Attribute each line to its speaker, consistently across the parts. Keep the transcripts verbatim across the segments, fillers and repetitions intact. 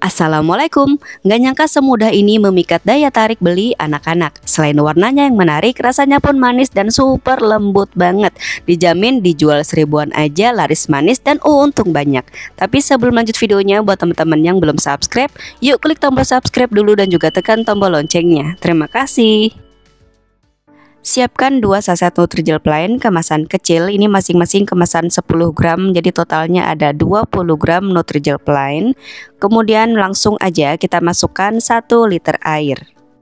Speaker 1: Assalamualaikum. Nggak nyangka semudah ini memikat daya tarik beli anak-anak. Selain warnanya yang menarik, rasanya pun manis dan super lembut banget. Dijamin dijual seribuan aja laris manis dan untung banyak. Tapi sebelum lanjut videonya, buat teman-teman yang belum subscribe, yuk klik tombol subscribe dulu dan juga tekan tombol loncengnya. Terima kasih. Siapkan dua saset Nutrijel plain kemasan kecil, ini masing-masing kemasan sepuluh gram, jadi totalnya ada dua puluh gram Nutrijel plain. Kemudian langsung aja kita masukkan satu liter air.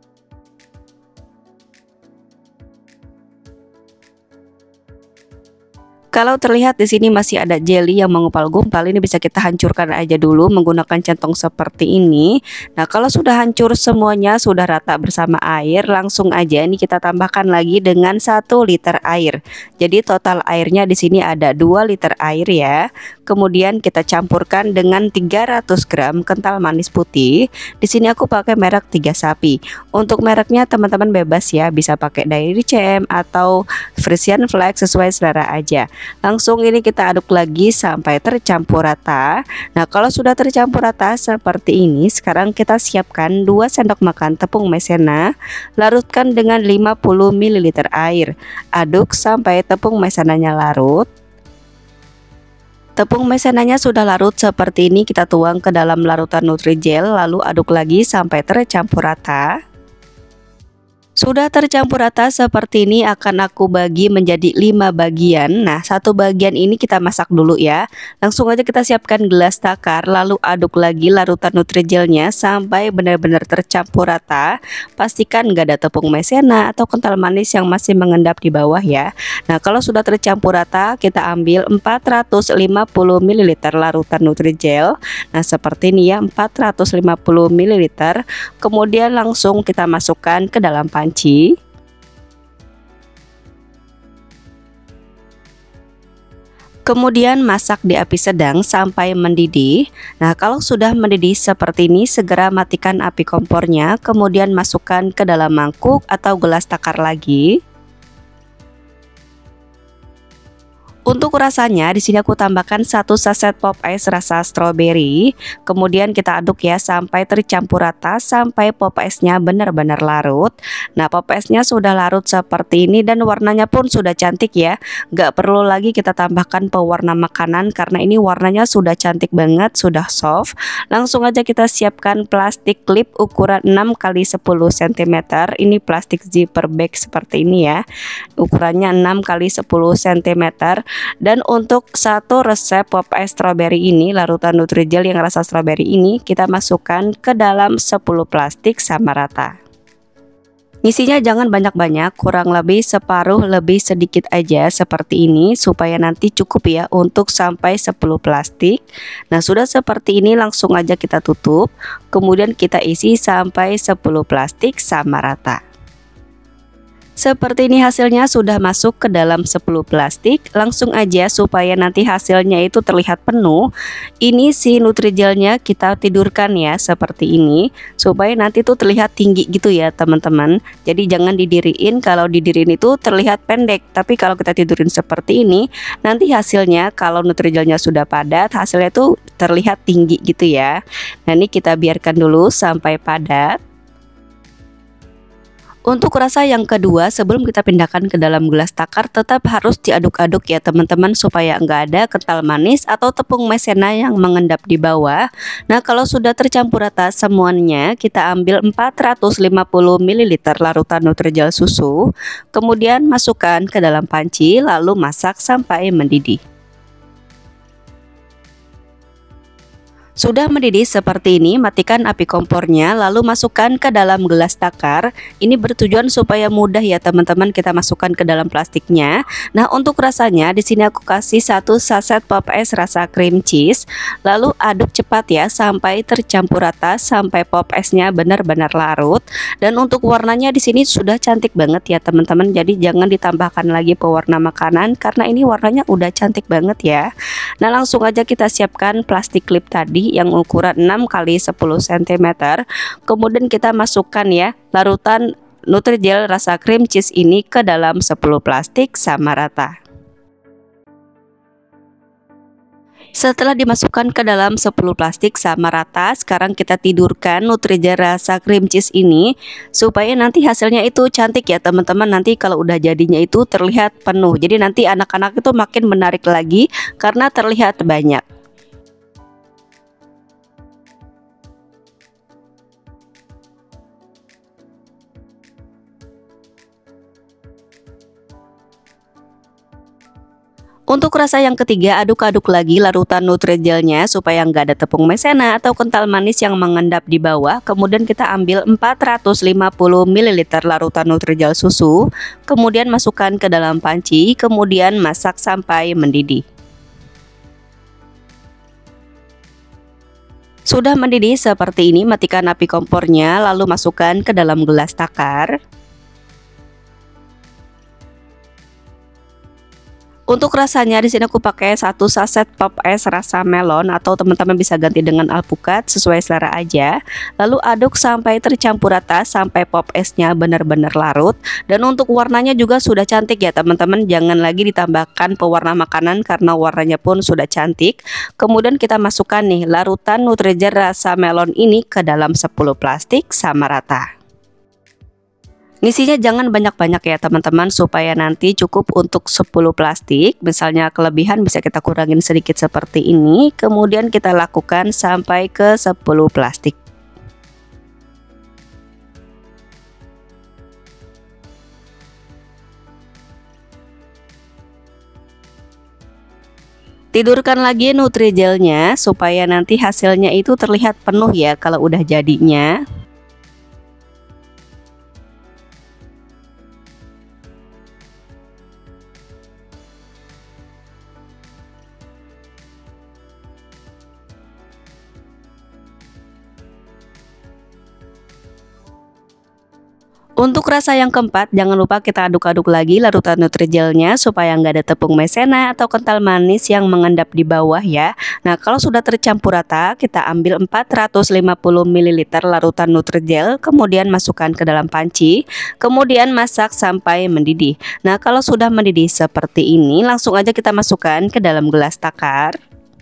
Speaker 1: Kalau terlihat di sini masih ada jelly yang mengumpal-gumpal, ini bisa kita hancurkan aja dulu menggunakan centong seperti ini. Nah, kalau sudah hancur semuanya, sudah rata bersama air, langsung aja ini kita tambahkan lagi dengan satu liter air. Jadi total airnya di sini ada dua liter air ya. Kemudian kita campurkan dengan tiga ratus gram kental manis putih. Di sini aku pakai merek Tiga Sapi. Untuk mereknya teman-teman bebas ya, bisa pakai Dairy C M atau Frisian Flag sesuai selera aja. Langsung ini kita aduk lagi sampai tercampur rata. Nah, kalau sudah tercampur rata seperti ini, sekarang kita siapkan dua sendok makan tepung maizena, larutkan dengan lima puluh mililiter air. Aduk sampai tepung maizenanya larut. Tepung maizenanya sudah larut seperti ini, kita tuang ke dalam larutan Nutrijel, lalu aduk lagi sampai tercampur rata. Sudah tercampur rata seperti ini, akan aku bagi menjadi lima bagian. Nah, satu bagian ini kita masak dulu ya. Langsung aja kita siapkan gelas takar, lalu aduk lagi larutan Nutrijelnya sampai benar-benar tercampur rata. Pastikan nggak ada tepung maizena atau kental manis yang masih mengendap di bawah ya. Nah, kalau sudah tercampur rata, kita ambil empat ratus lima puluh mililiter larutan Nutrijel. Nah, seperti ini ya, empat ratus lima puluh mililiter. Kemudian langsung kita masukkan ke dalam panci. Panci. Kemudian masak di api sedang sampai mendidih. Nah, kalau sudah mendidih seperti ini, segera matikan api kompornya, kemudian masukkan ke dalam mangkuk atau gelas takar lagi. Untuk rasanya di sini aku tambahkan satu saset pop ice rasa strawberry. Kemudian kita aduk ya sampai tercampur rata, sampai pop ice-nya benar-benar larut. Nah, pop ice-nya sudah larut seperti ini dan warnanya pun sudah cantik ya. Gak perlu lagi kita tambahkan pewarna makanan karena ini warnanya sudah cantik banget, sudah soft. Langsung aja kita siapkan plastik klip ukuran enam kali sepuluh sentimeter. Ini plastik zipper bag seperti ini ya. Ukurannya enam kali sepuluh sentimeter. Dan untuk satu resep pop ice strawberry ini, larutan Nutrijel yang rasa strawberry ini, kita masukkan ke dalam sepuluh plastik sama rata. Isinya jangan banyak-banyak, kurang lebih separuh lebih sedikit aja seperti ini, supaya nanti cukup ya untuk sampai sepuluh plastik. Nah, sudah seperti ini langsung aja kita tutup. Kemudian kita isi sampai sepuluh plastik sama rata. Seperti ini hasilnya sudah masuk ke dalam sepuluh plastik. Langsung aja supaya nanti hasilnya itu terlihat penuh, ini si Nutrijelnya kita tidurkan ya seperti ini, supaya nanti tuh terlihat tinggi gitu ya teman-teman. Jadi jangan didiriin, kalau didiriin itu terlihat pendek. Tapi kalau kita tidurin seperti ini, nanti hasilnya kalau Nutrijelnya sudah padat, hasilnya tuh terlihat tinggi gitu ya. Nah, ini kita biarkan dulu sampai padat. Untuk rasa yang kedua, sebelum kita pindahkan ke dalam gelas takar, tetap harus diaduk-aduk ya teman-teman, supaya enggak ada kental manis atau tepung maizena yang mengendap di bawah. Nah, kalau sudah tercampur rata semuanya, kita ambil empat ratus lima puluh mililiter larutan Nutrijel susu, kemudian masukkan ke dalam panci, lalu masak sampai mendidih. Sudah mendidih seperti ini, matikan api kompornya, lalu masukkan ke dalam gelas takar. Ini bertujuan supaya mudah ya teman-teman kita masukkan ke dalam plastiknya. Nah, untuk rasanya di sini aku kasih satu saset pop ice rasa cream cheese, lalu aduk cepat ya sampai tercampur rata, sampai pop ice-nya benar-benar larut. Dan untuk warnanya di sini sudah cantik banget ya teman-teman. Jadi jangan ditambahkan lagi pewarna makanan karena ini warnanya udah cantik banget ya. Nah, langsung aja kita siapkan plastik klip tadi yang ukuran enam kali sepuluh sentimeter. Kemudian kita masukkan ya larutan Nutrijel rasa cream cheese ini ke dalam sepuluh plastik sama rata. Setelah dimasukkan ke dalam sepuluh plastik sama rata, sekarang kita tidurkan Nutrijel rasa cream cheese ini supaya nanti hasilnya itu cantik ya teman-teman. Nanti kalau udah jadinya itu terlihat penuh. Jadi nanti anak-anak itu makin menarik lagi karena terlihat banyak. Untuk rasa yang ketiga, aduk-aduk lagi larutan Nutrijelnya supaya nggak ada tepung maizena atau kental manis yang mengendap di bawah. Kemudian kita ambil empat ratus lima puluh mililiter larutan Nutrijel susu, kemudian masukkan ke dalam panci, kemudian masak sampai mendidih. Sudah mendidih seperti ini, matikan api kompornya, lalu masukkan ke dalam gelas takar. Untuk rasanya di sini aku pakai satu saset pop es rasa melon atau teman-teman bisa ganti dengan alpukat sesuai selera aja. Lalu aduk sampai tercampur rata sampai pop esnya benar-benar larut. Dan untuk warnanya juga sudah cantik ya teman-teman. Jangan lagi ditambahkan pewarna makanan karena warnanya pun sudah cantik. Kemudian kita masukkan nih larutan Nutrijel rasa melon ini ke dalam sepuluh plastik sama rata. Ngisinya jangan banyak-banyak ya teman-teman supaya nanti cukup untuk sepuluh plastik. Misalnya kelebihan bisa kita kurangin sedikit seperti ini. Kemudian kita lakukan sampai ke sepuluh plastik. Tidurkan lagi Nutrijelnya supaya nanti hasilnya itu terlihat penuh ya kalau udah jadinya. Untuk rasa yang keempat, jangan lupa kita aduk-aduk lagi larutan Nutrijelnya supaya nggak ada tepung maizena atau kental manis yang mengendap di bawah ya. Nah, kalau sudah tercampur rata, kita ambil empat ratus lima puluh mililiter larutan Nutrijel, kemudian masukkan ke dalam panci, kemudian masak sampai mendidih. Nah, kalau sudah mendidih seperti ini, langsung aja kita masukkan ke dalam gelas takar.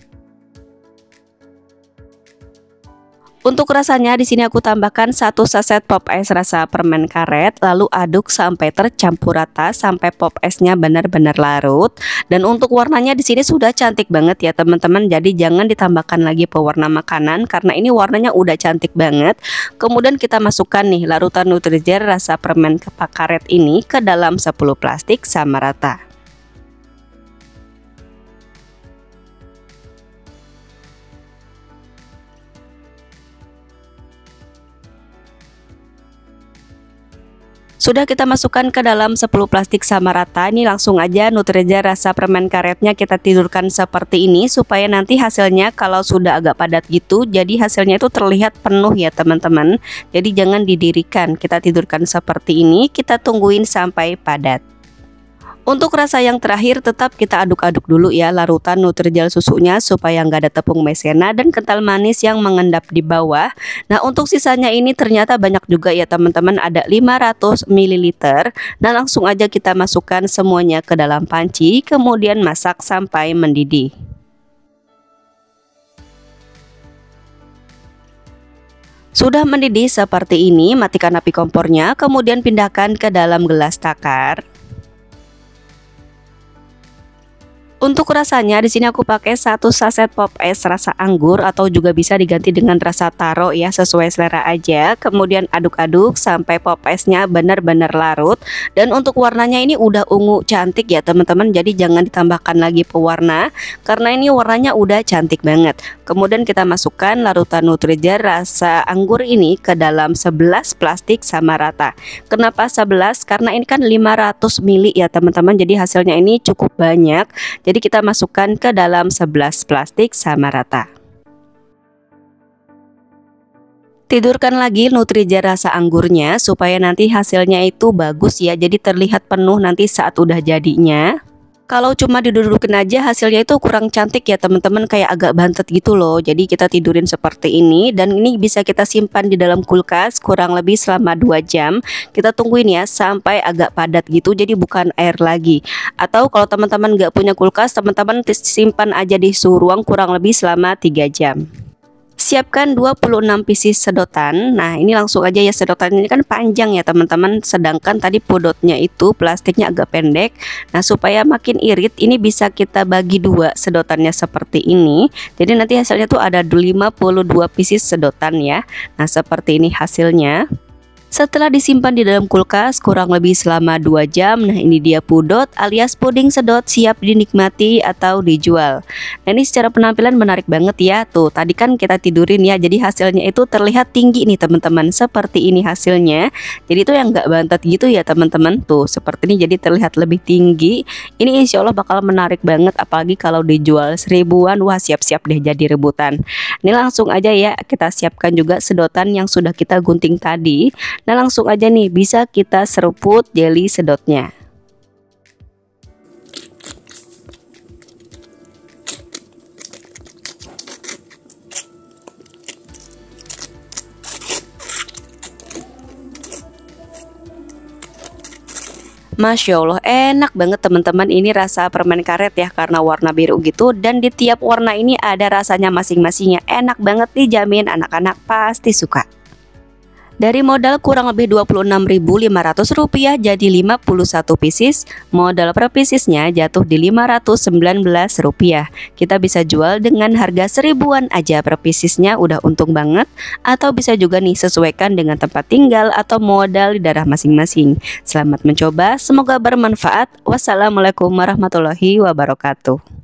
Speaker 1: Untuk rasanya di sini aku tambahkan satu saset pop es rasa permen karet, lalu aduk sampai tercampur rata sampai pop esnya benar-benar larut. Dan untuk warnanya di sini sudah cantik banget ya teman-teman. Jadi jangan ditambahkan lagi pewarna makanan karena ini warnanya udah cantik banget. Kemudian kita masukkan nih larutan Nutrijel rasa permen karet ini ke dalam sepuluh plastik sama rata. Sudah kita masukkan ke dalam sepuluh plastik sama rata. Ini langsung aja Nutrijel rasa permen karetnya kita tidurkan seperti ini supaya nanti hasilnya kalau sudah agak padat gitu, jadi hasilnya itu terlihat penuh ya teman-teman. Jadi jangan didirikan, kita tidurkan seperti ini, kita tungguin sampai padat. Untuk rasa yang terakhir tetap kita aduk-aduk dulu ya larutan Nutrijel susunya supaya nggak ada tepung maizena dan kental manis yang mengendap di bawah. Nah, untuk sisanya ini ternyata banyak juga ya teman-teman, ada lima ratus mililiter. Nah, langsung aja kita masukkan semuanya ke dalam panci, kemudian masak sampai mendidih. Sudah mendidih seperti ini, matikan api kompornya, kemudian pindahkan ke dalam gelas takar. Untuk rasanya di sini aku pakai satu saset pop es rasa anggur atau juga bisa diganti dengan rasa taro ya, sesuai selera aja. Kemudian aduk-aduk sampai pop esnya benar-benar larut. Dan untuk warnanya ini udah ungu cantik ya teman-teman. Jadi jangan ditambahkan lagi pewarna karena ini warnanya udah cantik banget. Kemudian kita masukkan larutan Nutrijel rasa anggur ini ke dalam sebelas plastik sama rata. Kenapa sebelas? Karena ini kan lima ratus mililiter ya teman-teman. Jadi hasilnya ini cukup banyak. Jadi kita masukkan ke dalam sebelas plastik sama rata. Tidurkan lagi Nutrijel rasa anggurnya supaya nanti hasilnya itu bagus ya. Jadi terlihat penuh nanti saat udah jadinya. Kalau cuma didudukin aja hasilnya itu kurang cantik ya teman-teman, kayak agak bantet gitu loh. Jadi kita tidurin seperti ini, dan ini bisa kita simpan di dalam kulkas kurang lebih selama dua jam. Kita tungguin ya sampai agak padat gitu, jadi bukan air lagi. Atau kalau teman-teman nggak punya kulkas, teman-teman simpan aja di suhu ruang kurang lebih selama tiga jam. Siapkan dua puluh enam pieces sedotan. Nah ini langsung aja ya, sedotan ini kan panjang ya teman-teman, sedangkan tadi pudotnya itu plastiknya agak pendek. Nah supaya makin irit, ini bisa kita bagi dua sedotannya seperti ini. Jadi nanti hasilnya tuh ada lima puluh dua pieces sedotan ya. Nah seperti ini hasilnya. Setelah disimpan di dalam kulkas kurang lebih selama dua jam, nah ini dia pudot alias puding sedot siap dinikmati atau dijual. Nah ini secara penampilan menarik banget ya. Tuh tadi kan kita tidurin ya, jadi hasilnya itu terlihat tinggi nih teman-teman. Seperti ini hasilnya. Jadi itu yang nggak bantet gitu ya teman-teman. Tuh seperti ini, jadi terlihat lebih tinggi. Ini insya Allah bakal menarik banget, apalagi kalau dijual seribuan. Wah siap-siap deh jadi rebutan. Ini langsung aja ya kita siapkan juga sedotan yang sudah kita gunting tadi. Nah langsung aja nih bisa kita seruput jelly sedotnya. Masya Allah enak banget teman-teman, ini rasa permen karet ya karena warna biru gitu, dan di tiap warna ini ada rasanya masing-masingnya. Enak banget, dijamin anak-anak pasti suka. Dari modal kurang lebih dua puluh enam ribu lima ratus rupiah jadi lima puluh satu pieces, modal per piecesnya jatuh di lima ratus sembilan belas rupiah. Kita bisa jual dengan harga seribuan aja per piecesnya, udah untung banget. Atau bisa juga nih sesuaikan dengan tempat tinggal atau modal di daerah masing-masing. Selamat mencoba, semoga bermanfaat. Wassalamualaikum warahmatullahi wabarakatuh.